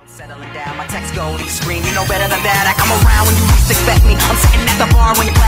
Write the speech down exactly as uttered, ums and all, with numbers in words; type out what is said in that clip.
Settling down, my text go to the screen. You know better than that. I come around when you least expect me. I'm sitting at the bar when you